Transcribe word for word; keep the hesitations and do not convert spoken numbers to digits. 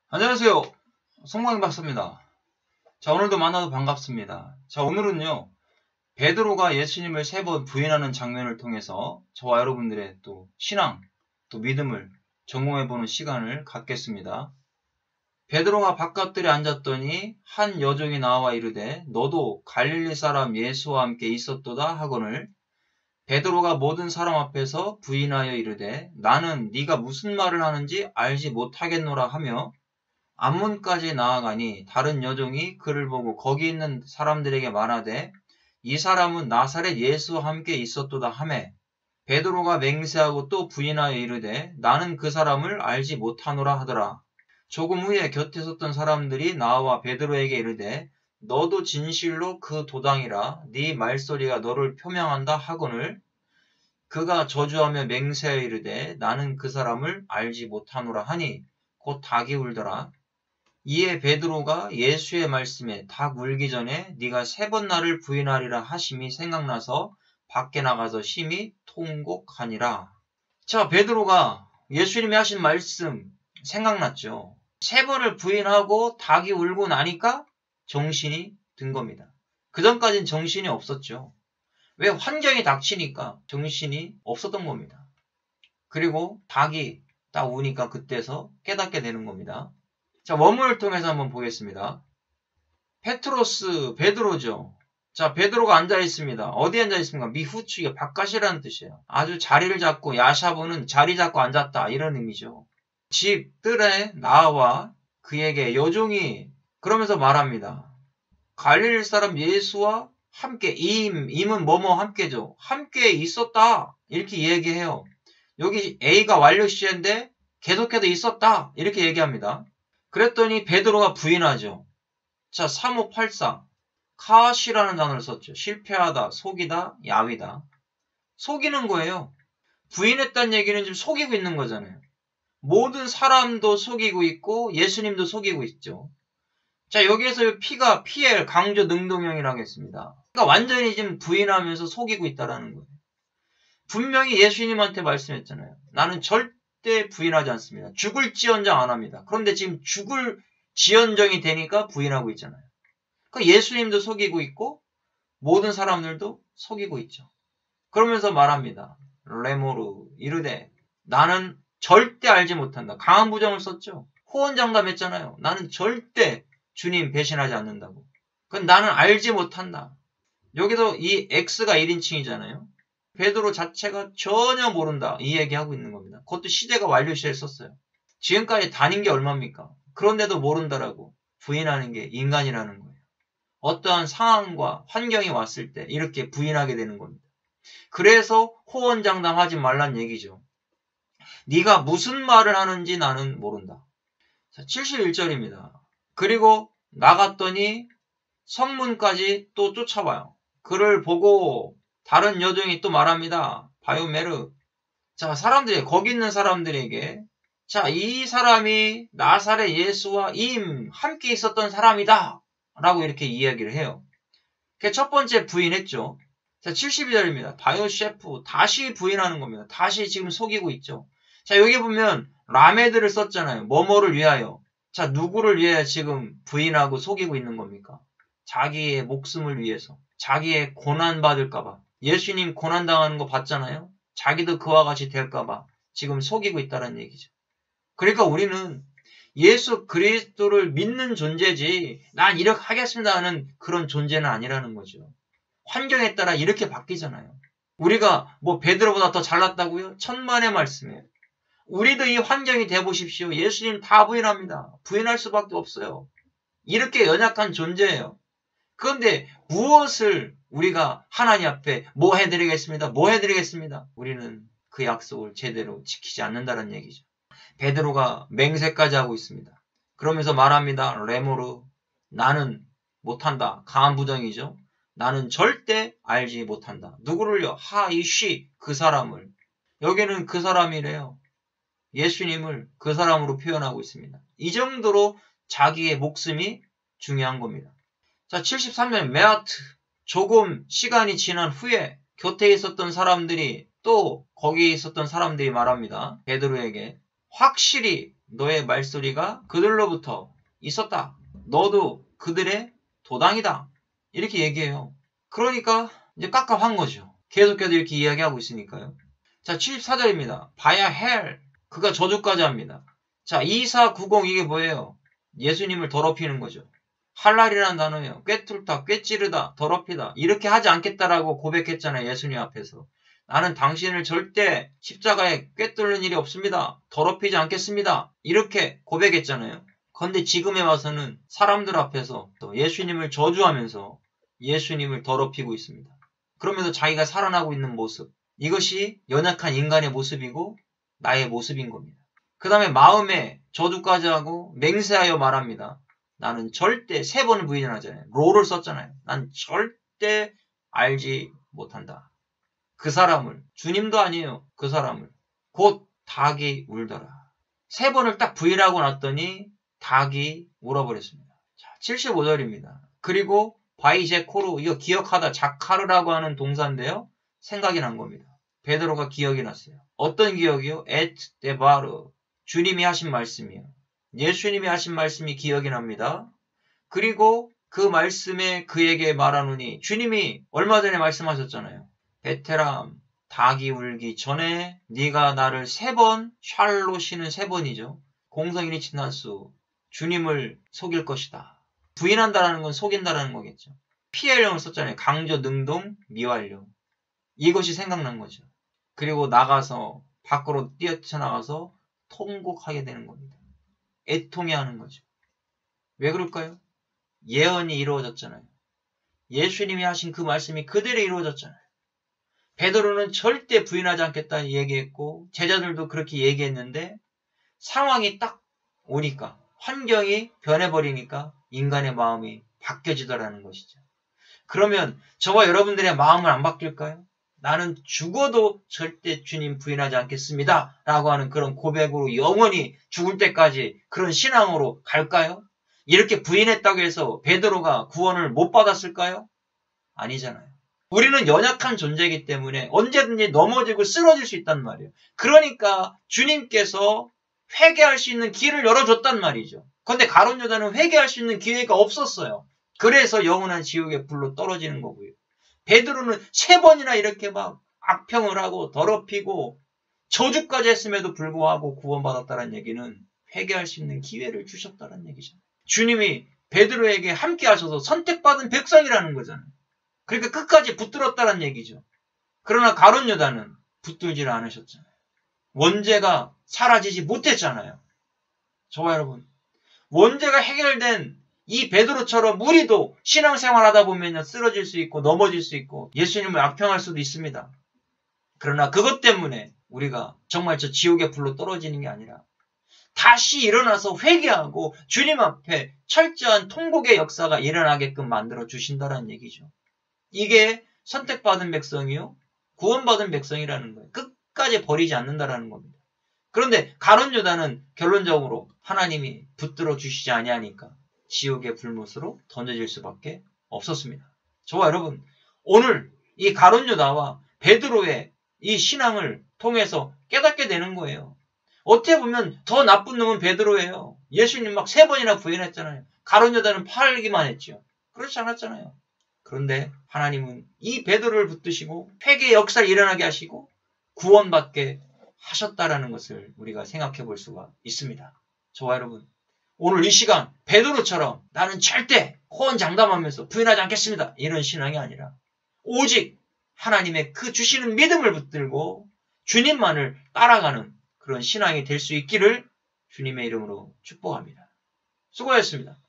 안녕하세요. 성광 박사입니다. 자, 오늘도 만나서 반갑습니다. 자, 오늘은요, 베드로가 예수님을 세 번 부인하는 장면을 통해서 저와 여러분들의 또 신앙, 또 믿음을 점검해보는 시간을 갖겠습니다. 베드로가 바깥들에 앉았더니 한 여종이 나와 이르되 너도 갈릴리 사람 예수와 함께 있었도다 하거늘 베드로가 모든 사람 앞에서 부인하여 이르되 나는 네가 무슨 말을 하는지 알지 못하겠노라 하며 앞문까지 나아가니 다른 여종이 그를 보고 거기 있는 사람들에게 말하되 이 사람은 나사렛 예수와 함께 있었도다 하매 베드로가 맹세하고 또 부인하여 이르되 나는 그 사람을 알지 못하노라 하더라. 조금 후에 곁에 섰던 사람들이 나와 베드로에게 이르되 너도 진실로 그 도당이라 네 말소리가 너를 표명한다 하거늘 그가 저주하며 맹세하여 이르되 나는 그 사람을 알지 못하노라 하니 곧 닭이 울더라. 이에 베드로가 예수의 말씀에 닭 울기 전에 네가 세 번 나를 부인하리라 하심이 생각나서 밖에 나가서 심히 통곡하니라. 자, 베드로가 예수님이 하신 말씀 생각났죠. 세 번을 부인하고 닭이 울고 나니까 정신이 든 겁니다. 그전까진 정신이 없었죠. 왜? 환경이 닥치니까 정신이 없었던 겁니다. 그리고 닭이 딱 우니까 그때서 깨닫게 되는 겁니다. 자, 원문을 통해서 한번 보겠습니다. 페트로스, 베드로죠. 자, 베드로가 앉아있습니다. 어디 앉아있습니까? 미후측에 바깥이라는 뜻이에요. 아주 자리를 잡고, 야샤브는 자리 잡고 앉았다 이런 의미죠. 집 뜰에 나와 그에게 여종이 그러면서 말합니다. 갈릴리 사람 예수와 함께, 임, 임은 뭐뭐 함께죠. 함께 있었다 이렇게 얘기해요. 여기 A가 완료 시제인데 계속해서 있었다 이렇게 얘기합니다. 그랬더니 베드로가 부인하죠. 자, 삼오팔사 카시라는 단어를 썼죠. 실패하다, 속이다, 야위다. 속이는 거예요. 부인했다는 얘기는 지금 속이고 있는 거잖아요. 모든 사람도 속이고 있고 예수님도 속이고 있죠. 자, 여기에서 P가 피엘 강조 능동형이라고 했습니다. 그러니까 완전히 지금 부인하면서 속이고 있다는 거예요. 분명히 예수님한테 말씀했잖아요. 나는 절대 부인하지 않습니다. 죽을지언정 안 합니다. 그런데 지금 죽을 지언정이 되니까 부인하고 있잖아요. 그러니까 예수님도 속이고 있고 모든 사람들도 속이고 있죠. 그러면서 말합니다. 레모르 이르되 나는 절대 알지 못한다. 강한 부정을 썼죠. 호언장담했잖아요. 나는 절대 주님 배신하지 않는다고. 그건 나는 알지 못한다. 여기도 이 X가 일 인칭이잖아요. 베드로 자체가 전혀 모른다. 이 얘기하고 있는 겁니다. 그것도 시대가 완료 시제를 썼어요. 지금까지 다닌 게 얼마입니까? 그런데도 모른다라고 부인하는 게 인간이라는 거예요. 어떠한 상황과 환경이 왔을 때 이렇게 부인하게 되는 겁니다. 그래서 호언장담하지 말란 얘기죠. 네가 무슨 말을 하는지 나는 모른다. 자, 칠십일 절입니다. 그리고 나갔더니 성문까지 또 쫓아와요. 그를 보고 다른 여종이 또 말합니다. 바요메르. 자, 사람들이, 거기 있는 사람들에게, 자, 이 사람이 나사렛 예수와 임, 함께 있었던 사람이다. 라고 이렇게 이야기를 해요. 그게 첫 번째 부인했죠. 자, 칠십이 절입니다. 바요셰프, 다시 부인하는 겁니다. 다시 지금 속이고 있죠. 자, 여기 보면 라메드를 썼잖아요. 뭐뭐를 위하여. 자, 누구를 위해 지금 부인하고 속이고 있는 겁니까? 자기의 목숨을 위해서. 자기의 고난받을까봐. 예수님 고난당하는 거 봤잖아요. 자기도 그와 같이 될까봐 지금 속이고 있다는 얘기죠. 그러니까 우리는 예수 그리스도를 믿는 존재지 난 이렇게 하겠습니다 하는 그런 존재는 아니라는 거죠. 환경에 따라 이렇게 바뀌잖아요. 우리가 뭐 베드로보다 더 잘났다고요? 천만의 말씀이에요. 우리도 이 환경이 돼보십시오. 예수님 다 부인합니다. 부인할 수밖에 없어요. 이렇게 연약한 존재예요. 그런데 무엇을 우리가 하나님 앞에 뭐 해드리겠습니다. 뭐 해드리겠습니다. 우리는 그 약속을 제대로 지키지 않는다는 얘기죠. 베드로가 맹세까지 하고 있습니다. 그러면서 말합니다. 레모르 나는 못한다. 강한 부정이죠. 나는 절대 알지 못한다. 누구를요? 하이쉬 그 사람을. 여기는 그 사람이래요. 예수님을 그 사람으로 표현하고 있습니다. 이 정도로 자기의 목숨이 중요한 겁니다. 자, 칠십삼 년 메아트. 조금 시간이 지난 후에 곁에 있었던 사람들이 또 거기에 있었던 사람들이 말합니다. 베드로에게 확실히 너의 말소리가 그들로부터 있었다. 너도 그들의 도당이다. 이렇게 얘기해요. 그러니까 이제 깝깝한 거죠. 계속해서 이렇게 이야기하고 있으니까요. 자, 칠십사 절입니다. 바야 헬. 그가 저주까지 합니다. 자, 이사구공 이게 뭐예요? 예수님을 더럽히는 거죠. 할랄이라는 단어예요. 꿰뚫다, 꿰찌르다, 더럽히다. 이렇게 하지 않겠다라고 고백했잖아요. 예수님 앞에서. 나는 당신을 절대 십자가에 꿰뚫는 일이 없습니다. 더럽히지 않겠습니다. 이렇게 고백했잖아요. 그런데 지금에 와서는 사람들 앞에서 예수님을 저주하면서 예수님을 더럽히고 있습니다. 그러면서 자기가 살아나고 있는 모습. 이것이 연약한 인간의 모습이고 나의 모습인 겁니다. 그 다음에 마음에 저주까지 하고 맹세하여 말합니다. 나는 절대 세 번을 부인하잖아요. 로를 썼잖아요. 난 절대 알지 못한다. 그 사람을 주님도 아니에요. 그 사람을 곧 닭이 울더라. 세 번을 딱 부인하고 났더니 닭이 울어버렸습니다. 자, 칠십오 절입니다. 그리고 바이제코르 이거 기억하다 자카르라고 하는 동사인데요. 생각이 난 겁니다. 베드로가 기억이 났어요. 어떤 기억이요? 엣 데바르 주님이 하신 말씀이요. 예수님이 하신 말씀이 기억이 납니다. 그리고 그 말씀에 그에게 말하노니 주님이 얼마 전에 말씀하셨잖아요. 베테람 닭이 울기 전에 네가 나를 세 번 샬롯이는 세 번이죠. 공성인이 진한수 주님을 속일 것이다. 부인한다라는 건 속인다라는 거겠죠. 피엘령을 썼잖아요. 강조, 능동, 미완료. 이것이 생각난 거죠. 그리고 나가서 밖으로 뛰어나가서 통곡하게 되는 겁니다. 애통해하는 거죠. 왜 그럴까요? 예언이 이루어졌잖아요. 예수님이 하신 그 말씀이 그대로 이루어졌잖아요. 베드로는 절대 부인하지 않겠다 얘기했고 제자들도 그렇게 얘기했는데 상황이 딱 오니까 환경이 변해버리니까 인간의 마음이 바뀌어지더라는 것이죠. 그러면 저와 여러분들의 마음은 안 바뀔까요? 나는 죽어도 절대 주님 부인하지 않겠습니다. 라고 하는 그런 고백으로 영원히 죽을 때까지 그런 신앙으로 갈까요? 이렇게 부인했다고 해서 베드로가 구원을 못 받았을까요? 아니잖아요. 우리는 연약한 존재이기 때문에 언제든지 넘어지고 쓰러질 수 있단 말이에요. 그러니까 주님께서 회개할 수 있는 길을 열어줬단 말이죠. 그런데 가룟 유다는 회개할 수 있는 기회가 없었어요. 그래서 영원한 지옥의 불로 떨어지는 거고요. 베드로는 세 번이나 이렇게 막 악평을 하고 더럽히고 저주까지 했음에도 불구하고 구원받았다는 얘기는 회개할 수 있는 기회를 주셨다는 얘기잖아요. 주님이 베드로에게 함께 하셔서 선택받은 백성이라는 거잖아요. 그러니까 끝까지 붙들었다는 얘기죠. 그러나 가룟 유다는 붙들지를 않으셨잖아요. 원죄가 사라지지 못했잖아요. 저와 여러분, 원죄가 해결된 이 베드로처럼 우리도 신앙생활 하다 보면 쓰러질 수 있고 넘어질 수 있고 예수님을 악평할 수도 있습니다. 그러나 그것 때문에 우리가 정말 저 지옥의 불로 떨어지는 게 아니라 다시 일어나서 회개하고 주님 앞에 철저한 통곡의 역사가 일어나게끔 만들어 주신다는 얘기죠. 이게 선택받은 백성이요 구원받은 백성이라는 거예요. 끝까지 버리지 않는다라는 겁니다. 그런데 가룟 유다는 결론적으로 하나님이 붙들어 주시지 아니하니까 지옥의 불못으로 던져질 수밖에 없었습니다. 저와 여러분, 오늘 이 가룟 유다와 베드로의 이 신앙을 통해서 깨닫게 되는 거예요. 어떻게 보면 더 나쁜 놈은 베드로예요. 예수님 막 세 번이나 부인했잖아요. 가룟 유다는 팔기만 했죠. 그렇지 않았잖아요. 그런데 하나님은 이 베드로를 붙드시고 회개의 역사를 일어나게 하시고 구원받게 하셨다라는 것을 우리가 생각해 볼 수가 있습니다. 저와 여러분, 오늘 이 시간 베드로처럼 나는 절대 호언장담하면서 부인하지 않겠습니다. 이런 신앙이 아니라 오직 하나님의 그 주시는 믿음을 붙들고 주님만을 따라가는 그런 신앙이 될 수 있기를 주님의 이름으로 축복합니다. 수고하셨습니다.